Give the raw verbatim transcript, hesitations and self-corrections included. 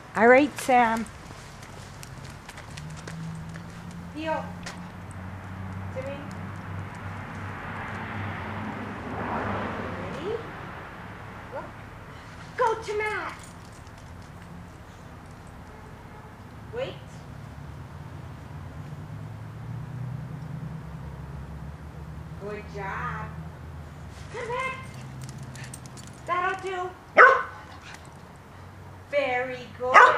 All right, Sam. Heel. Jimmy. Ready? Look. Go to mat. Wait. Good job. Come back. That'll do. Very good.